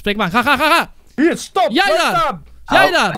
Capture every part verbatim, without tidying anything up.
Spreek maar. Ga, ga, ga, ga. Hier, stop. Jij daar. Jij daar.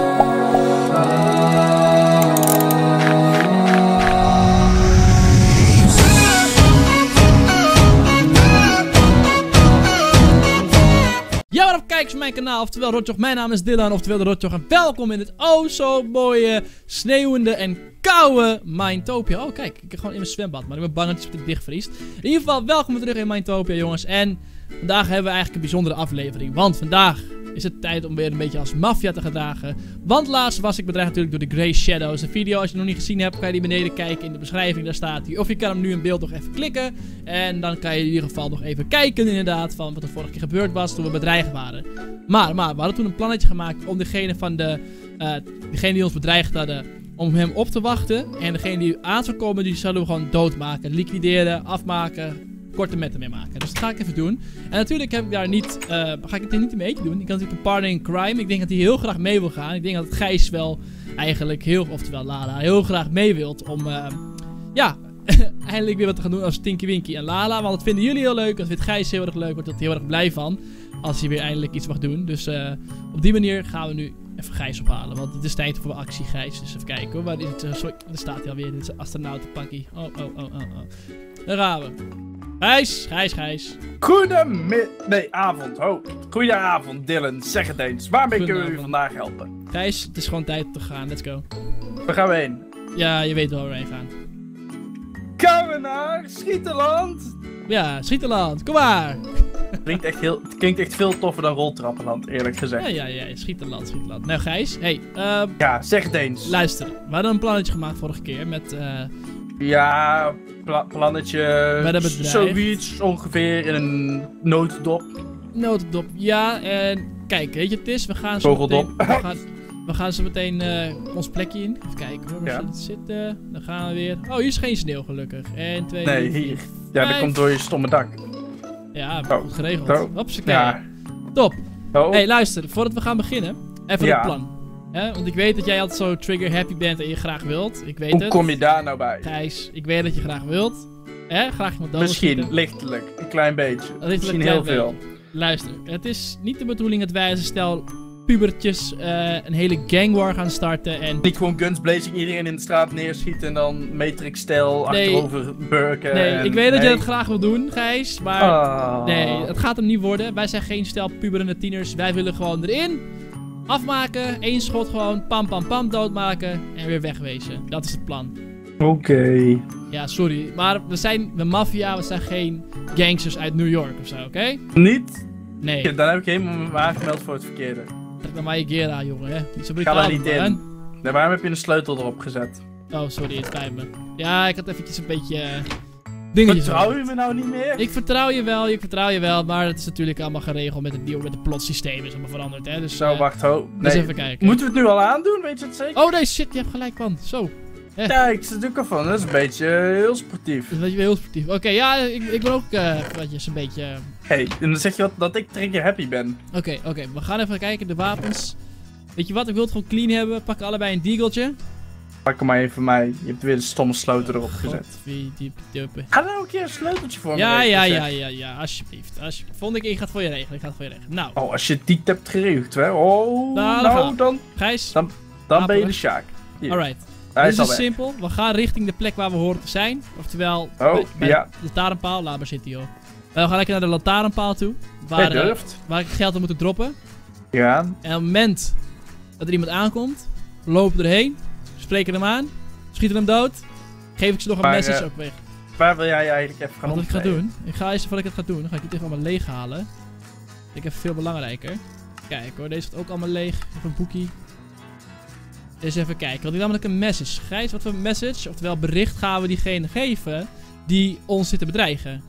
Ja, wat op kijkers van mijn kanaal, oftewel Rotjoch. Mijn naam is Dylan, oftewel de Rotjoch. En welkom in het oh zo mooie, sneeuwende en koude Minetopia. Oh kijk, ik heb gewoon in mijn zwembad, maar ik ben bang dat het dichtvriest. In ieder geval, welkom terug in Minetopia, jongens. En vandaag hebben we eigenlijk een bijzondere aflevering. Want vandaag is het tijd om weer een beetje als maffia te gedragen. Want laatst was ik bedreigd natuurlijk door de Grey Shadows. De video, als je nog niet gezien hebt, kan je die beneden kijken in de beschrijving. Daar staat die. Of je kan hem nu in beeld nog even klikken. En dan kan je in ieder geval nog even kijken inderdaad van wat er vorige keer gebeurd was toen we bedreigd waren. Maar, maar, we hadden toen een plannetje gemaakt om degene van de, uh, degene die ons bedreigd hadden, om hem op te wachten. En degene die aan zou komen, die zouden we gewoon doodmaken. Liquideren, afmaken, korte metten mee maken. Dus dat ga ik even doen. En natuurlijk heb ik daar niet, uh, ga ik het er niet in mijn eentje doen. Ik kan natuurlijk een partner in crime. Ik denk dat hij heel graag mee wil gaan. Ik denk dat Gijs wel eigenlijk heel, oftewel Lala, heel graag mee wilt om, uh, ja, eindelijk weer wat te gaan doen als Tinky Winky en Lala. Want dat vinden jullie heel leuk. Dat vindt Gijs heel erg leuk. Wordt er heel erg blij van. Als hij weer eindelijk iets mag doen. Dus uh, op die manier gaan we nu even Gijs ophalen. Want het is tijd voor actie, Gijs. Dus even kijken hoor. Waar is het? Uh, sorry, daar staat hij alweer. Dit is een astronautenpakkie. Oh, oh, oh, oh, oh. Daar gaan we. Gijs, Gijs, Gijs. Goedemiddag. Nee, avond. Ho. Goedenavond, Dylan. Zeg het eens. Waarmee kunnen we u vandaag helpen? Gijs, het is gewoon tijd om te gaan. Let's go. Waar gaan we heen? Ja, je weet wel waar we heen gaan. Gaan we naar Schieterland? Ja, Schieterland. Kom maar. Het klinkt echt, heel, het klinkt echt veel toffer dan Roltrappenland, eerlijk gezegd. Ja, ja, ja. Schieterland, Schieterland. Nou, Gijs. Hey, uh, ja, zeg het eens. Luister. We hadden een plannetje gemaakt vorige keer met... Uh, ja, pla plannetje... Met een bedrijf. Zoiets ongeveer in een notendop. Notendop, ja. En kijk, weet je het is? We gaan zo Vogeldop. meteen... We gaan, we gaan zo meteen uh, ons plekje in. Even kijken hoor, waar ja. zit het zitten? Dan gaan we weer... Oh, hier is geen sneeuw gelukkig. En twee, Nee, drie, hier. vier, Ja, dat vijf. komt door je stomme dak. Ja, Oh. goed geregeld. Oh. Hopsakee. Ja. Top. Oh. Hey, luister. Voordat we gaan beginnen, even Ja. het plan. He? Want ik weet dat jij altijd zo trigger happy bent en je graag wilt. Ik weet Hoe het. kom je daar nou bij? Gijs, ik weet dat je graag wilt. He? Graag iemand dood Misschien, schieten. lichtelijk. Een klein beetje. Lichtelijk Misschien klein heel veel. beetje. Luister, het is niet de bedoeling dat wij als een stel pubertjes uh, een hele gangwar gaan starten en... Niet gewoon guns blazing, iedereen in de straat neerschieten en dan Matrix-stijl Nee. achterover burken. Nee, en... ik weet dat nee. je dat graag wil doen, Gijs, maar... Oh. Nee, het gaat hem niet worden. Wij zijn geen stel puberende tieners. Wij willen gewoon erin, afmaken, één schot gewoon, pam pam pam, doodmaken en weer wegwezen. Dat is het plan. Oké. Okay. Ja, sorry, maar we zijn de maffia, we zijn geen gangsters uit New York of zo, oké? Okay? Niet? Nee. Ja, dan heb ik helemaal me aangemeld voor het verkeerde. Trek naar mij Gera, jongen, hè. Niet zo Ga daar niet man. in. Nee, waarom heb je een sleutel erop gezet? Oh, sorry, het spijt me. Ja, ik had eventjes een beetje... Uh, dingetjes. Vertrouw je me nou niet meer? Ik vertrouw je wel, ik vertrouw je wel, maar het is natuurlijk allemaal geregeld met het nieuwe, met het plotsysteem is allemaal veranderd, hè. Dus, Zo, uh, wacht, ho. Nee. eens even kijken. Moeten we het nu al aandoen, weet je het zeker? Oh nee, shit, je hebt gelijk, man. Zo. Eh. Ja, ik zit ook al van. Dat is een beetje uh, heel sportief. Dat is een beetje heel sportief. Oké, okay, ja, ik, ik ben ook uh, wat een beetje... Uh... Hé, hey, en dan zeg je wat, dat ik trigger happy ben. Oké, okay, oké. Okay. We gaan even kijken, de wapens. Weet je wat, ik wil het gewoon clean hebben. Pak allebei een deagletje. Pak hem maar even voor mij. Je hebt weer de stomme sleutel erop gezet. Ga nou een keer een sleuteltje voor ja, me Ja, regelen, ja, ja, ja, alsjeblieft. alsjeblieft. Vond ik, ik ga het voor je regelen. Ik ga het voor je regelen. Nou. Oh, als je het niet hebt geregeld, hè. Oh, nou, nou, dan... Gijs. Dan, dan ben je de Sjaak. Alright. Dit is, is simpel. We gaan richting de plek waar we horen te zijn. Oftewel, oh, bij, bij ja. de lantaarnpaal. Laat maar zitten, joh. We gaan lekker naar de lantaarnpaal toe. Waar, uh, durft. waar ik geld aan moet droppen. Ja. En op het moment dat er iemand aankomt, lopen we erheen, spreken hem aan, schieten hem dood, geef ik ze nog een maar, message uh, ook weg. Waar wil jij eigenlijk even gaan Wat ik ga optreden? doen, ik ga eerst voordat ik het ga doen, dan ga ik dit even allemaal leeg halen. Ik heb veel belangrijker. Kijk hoor, deze gaat ook allemaal leeg. Even een boekie. Eens even kijken, want ik namelijk een message. Gijs, wat voor message, oftewel bericht gaan we diegene geven die ons zit te bedreigen?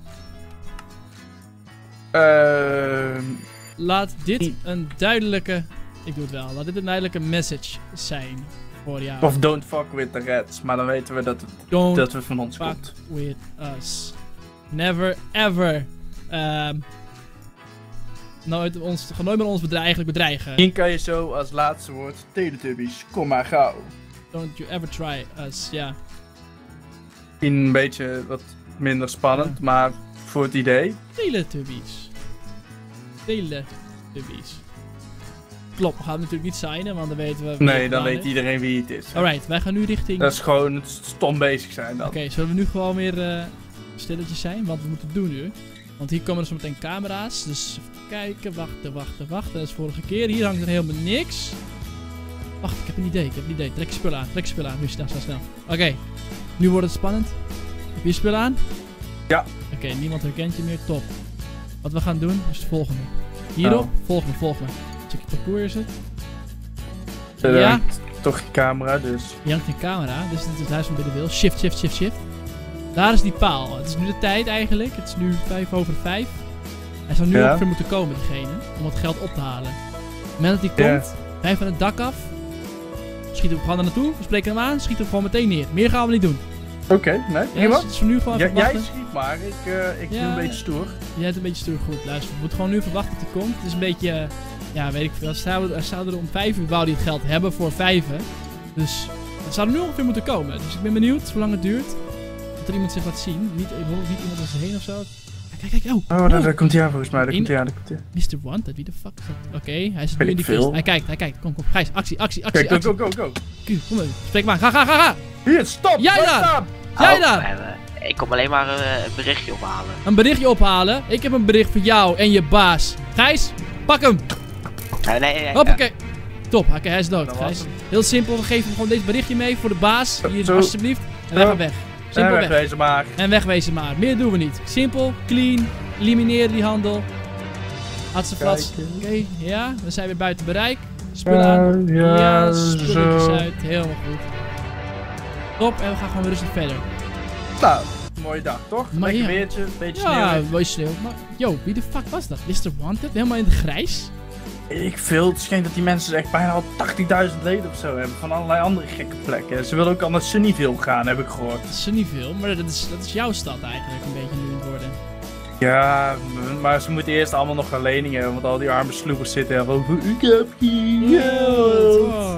Uh, Laat dit een duidelijke, ik doe het wel, laat dit een duidelijke message zijn voor jou. Of don't fuck with the rats, maar dan weten we dat het, Don't dat het van ons fuck komt. with us. Never ever. Um, nooit, ons, nooit meer ons bedreig, eigenlijk bedreigen. Misschien kan je zo als laatste woord Teletubbies, kom maar gauw. Don't you ever try us, ja. Misschien een beetje wat minder spannend, Ja. maar voor het idee. Teletubbies. Tele. Puppies. Klopt, we gaan hem natuurlijk niet signen, want dan weten we... Nee, dan weet iedereen wie het is. Alright, wij gaan nu richting... Dat is gewoon stom bezig zijn dan. Oké, okay, zullen we nu gewoon weer uh, stilletjes zijn? Want we moeten doen nu. Want hier komen er zo meteen camera's. Dus even kijken, wachten, wachten, wachten. Dat is vorige keer. Hier hangt er helemaal niks. Wacht, ik heb een idee, ik heb een idee. Trek je spullen aan, trek je spullen aan. Nu snel, snel, snel. Oké, okay. Nu wordt het spannend. Heb je je spullen aan? Ja. Oké, okay, niemand herkent je meer, top. Wat we gaan doen is het volgende. Hierop, oh. volg me, volg me. Check je parcours is het. Er ja. hangt toch je camera, dus. Hier hangt een camera, dus dit is het huis van Billy Wil. Shift, shift, shift, shift. Daar is die paal. Het is nu de tijd eigenlijk. Het is nu vijf over vijf. Hij zou nu ja. ongeveer moeten komen, diegene. Om het geld op te halen. Op het moment dat hij komt, ja. wij van het dak af. Schieten we gewoon er naartoe. We spreken hem aan. Schieten we gewoon meteen neer. Meer gaan we niet doen. Oké, okay, nee. Ja, dus, dus we nu gewoon ja, jij schiet maar. Ik, uh, ik ja, doe een beetje stoer. Jij hebt een beetje stoer. Goed, luister. We moeten gewoon nu verwachten dat hij komt. Het is een beetje... Uh, ja, weet ik veel. Hij zou er om vijf uur wou hij het geld hebben voor vijven. Dus het zou er nu ongeveer moeten komen. Dus ik ben benieuwd hoe lang het duurt. Dat er iemand zich laat zien. Niet, niet iemand om zich heen of zo. Kijk, kijk, kijk. Oh, oh daar, daar komt hij aan volgens mij. Daar komt hij aan. mister Wanted, wie de fuck is dat? Oké, okay, hij is nu in die kist. Hij kijkt, hij kijkt. Kom, kom. Gijs, actie, actie, actie. Kijk, go, go, go, go. Kom maar, spreek maar. Ga, ga, ga, ga. Hier, stop. Jij daar. Jij daar. Ik kom alleen maar uh, een berichtje ophalen. Een berichtje ophalen? Ik heb een bericht voor jou en je baas. Gijs, pak hem. Nee, nee, nee. Hoppakee. Top, oké, okay, hij is dood. Gijs. Heel simpel, we geven hem gewoon deze berichtje mee voor de baas. Hier, Zo. alsjeblieft. En wij gaan weg. Simpel en wegwezen weg. maar. En wegwezen maar. Meer doen we niet. Simpel, clean, elimineren die handel. Hartstikke flats. Oké, okay, ja, we zijn weer buiten bereik. Spullen aan. Uh, ja, ja spulletjes uit. Helemaal goed. Top, en we gaan gewoon weer rustig verder. Nou, mooie dag, toch? Maar Lekker ja. weertje, beetje ja, sneeuw. Ja, mooi sneeuw. Maar, yo, wie de fuck was dat? mister Wanted? Helemaal in het grijs? Ik veel. Het schijnt dat die mensen echt bijna al tachtigduizend leden of zo hebben. Van allerlei andere gekke plekken. Ze willen ook al naar Sunnyville gaan, heb ik gehoord. Sunnyville? Maar dat is, dat is jouw stad eigenlijk een beetje nu in het worden. Ja, maar ze moeten eerst allemaal nog een lening hebben. Want al die arme sloepers zitten er van... Ik heb geld. Oh.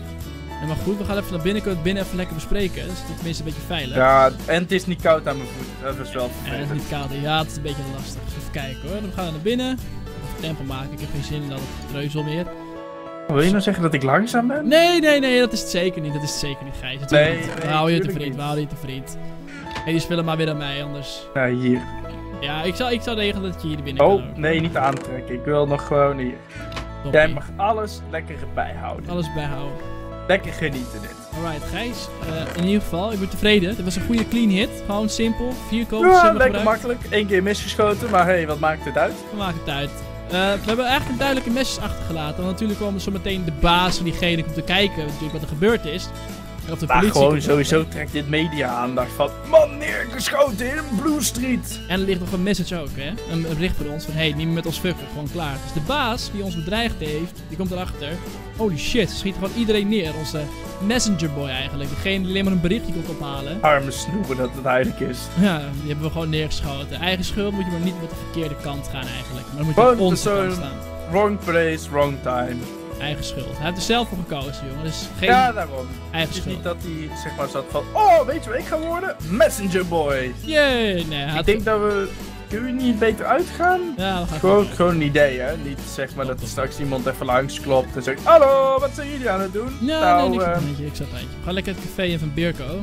Ja, maar goed, we gaan even naar binnen. Kunnen we het binnen even lekker bespreken. Dus het is tenminste een beetje veilig. Ja, en het is niet koud aan mijn voet. Dat is wel vervelend. Ja, het is niet koud. Ja, het is een beetje lastig. Even kijken hoor. Dan gaan we naar binnen. Even tempo maken. Ik heb geen zin in dat het treuzel meer. Wil je nou zeggen dat ik langzaam ben? Nee, nee, nee. Dat is het zeker niet. Dat is het zeker niet, Gijs. Nee, nee, we houden je te vriend. We houden je te vriend. En die spelen maar weer aan mij, anders. Ja, hier. Ja, ik zou, ik zou regelen dat je hier binnen oh, kan. Oh, nee, niet aantrekken. Ik wil nog gewoon hier. Toppie. Jij mag alles lekker bijhouden. Alles bijhouden. Lekker genieten dit. Alright, Gijs. Uh, in ieder geval, ik ben tevreden. Dit was een goede clean hit. Gewoon simpel. Vier kogels. Ja, lekker gebruikt. Makkelijk. Eén keer misgeschoten, maar hé, hey, wat maakt het uit? Wat maakt het uit? Uh, we hebben eigenlijk een duidelijke message achtergelaten. Want natuurlijk kwam er zo meteen de baas van diegene om te kijken natuurlijk wat er gebeurd is. En of de maar politie gewoon sowieso trekt dit media aandacht van man neergeschoten in Blue Street. En er ligt nog een message ook, hè? Een, een bericht voor ons van hey, niet meer met ons fucken, gewoon klaar. Dus de baas die ons bedreigd heeft, die komt erachter. Holy shit, ze schieten gewoon iedereen neer. Onze messenger boy eigenlijk. Degene die alleen maar een berichtje komt ophalen. Arme snoepen dat het eigenlijk is. Ja, die hebben we gewoon neergeschoten. Eigen schuld moet je maar niet met de verkeerde kant gaan eigenlijk. Maar dan moet je op onze kant staan. Wrong place, wrong time. Eigen schuld. Hij heeft er zelf voor gekozen, jongen. Dus geen ja, daarom. Eigen het is schuld. niet dat hij zeg maar zat van, oh, weet je wat ik ga worden? Messenger boy. Jee, nee. Ik denk dat we, kunnen we niet beter uitgaan? Ja, we gaan gewoon, gewoon een idee, hè. Niet zeg maar dat er straks iemand even langs klopt en zegt, hallo, wat zijn jullie aan het doen? Ja, nou, nee, niks uh, een ik zat eentje. We gaan lekker het café in van Birko.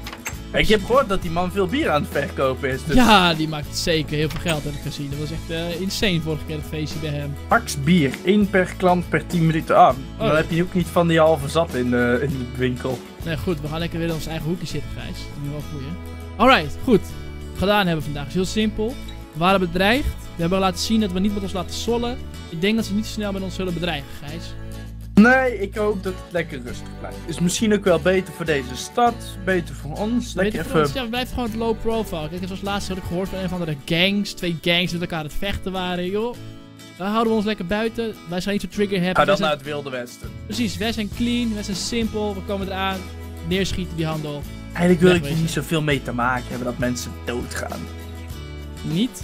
Ik heb gehoord dat die man veel bier aan het verkopen is. Dus... Ja, die maakt zeker heel veel geld, heb ik gezien. Dat was echt uh, insane vorige keer het feestje bij hem. Max bier, één per klant per tien minuten. Ah, oh. Dan heb je ook niet van die halve zat in de, in de winkel. Nee, goed, we gaan lekker weer in ons eigen hoekje zitten, Gijs. Dat is nu wel goed, hè? Alright, goed. Gedaan hebben vandaag. is heel simpel. We waren bedreigd. We hebben laten zien dat we niet met ons laten sollen. Ik denk dat ze niet zo snel met ons zullen bedreigen, Gijs. Nee, ik hoop dat het lekker rustig blijft. Is misschien ook wel beter voor deze stad, beter voor ons. Lekker even... Ons, ja, we blijven gewoon het low profile. Kijk, zoals laatst had ik gehoord van een van de gangs. Twee gangs die met elkaar aan het vechten waren, joh. Daar houden we ons lekker buiten. Wij zijn niet zo trigger happy. Ga dan zijn... naar het Wilde Westen. Precies, wij zijn clean, wij zijn simpel. We komen eraan, neerschieten die handel. Eigenlijk wil ik er niet zoveel mee te maken hebben dat mensen doodgaan. Niet?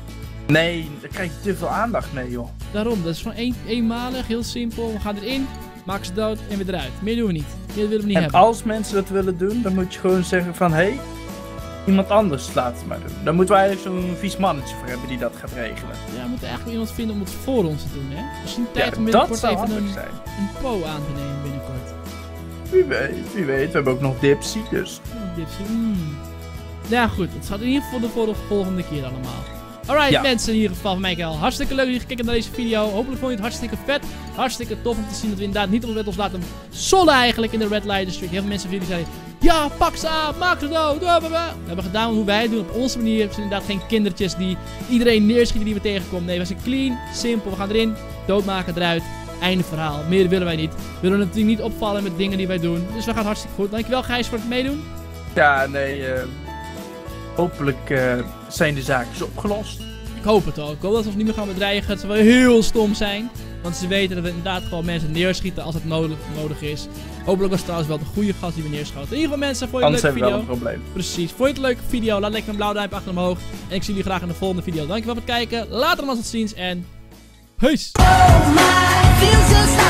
Nee, daar krijg je te veel aandacht mee, joh. Daarom, dat is gewoon een, eenmalig, heel simpel. We gaan erin, maken ze dood en weer eruit. Meer doen we niet. Meer willen we niet en hebben. En als mensen dat willen doen, dan moet je gewoon zeggen van... Hé, hey, Iemand anders laat het maar doen. Dan moeten wij zo'n vies mannetje voor hebben die dat gaat regelen. Ja, we moeten eigenlijk iemand vinden om het voor ons te doen, hè? Misschien tijd Ja, om dat binnenkort zou even handig een, zijn. een po aan te nemen binnenkort. Wie weet, wie weet. We hebben ook nog Dipsy, dus... Oh, Dipsy, mm. Ja, goed. Het gaat in ieder geval de voor de volgende keer allemaal. Alright, Ja. mensen, in ieder geval van mij al hartstikke leuk dat je gekeken naar deze video. Hopelijk vond je het hartstikke vet. Hartstikke tof om te zien dat we inderdaad niet op de ons laten sollen eigenlijk in de Red Light District. Heel veel mensen van jullie zeiden, ja, pak ze aan, maak ze dood. We hebben gedaan hoe wij het doen, op onze manier. We zijn inderdaad geen kindertjes die iedereen neerschieten die we tegenkomen. Nee, we zijn clean, simpel. We gaan erin, doodmaken, eruit. Einde verhaal. Meer willen wij niet. We willen natuurlijk niet opvallen met dingen die wij doen. Dus we gaan hartstikke goed. Dankjewel Gijs voor het meedoen. Ja, nee, uh, hopelijk uh, zijn de zaakjes opgelost. Ik hoop het ook. Ik hoop dat we ons niet meer gaan bedreigen. Het zou wel heel stom zijn. Want ze weten dat we inderdaad gewoon mensen neerschieten als het nodig, nodig is. Hopelijk was het trouwens wel de goede gast die we neerschoten. In ieder geval mensen, vond je het een leuke video? Anders hebben we wel een probleem. Precies. Vond je het een leuke video? Laat lekker een blauw duimpje achter omhoog. En ik zie jullie graag in de volgende video. Dankjewel voor het kijken. Later allemaal tot ziens en... Peace! Oh my, feels just like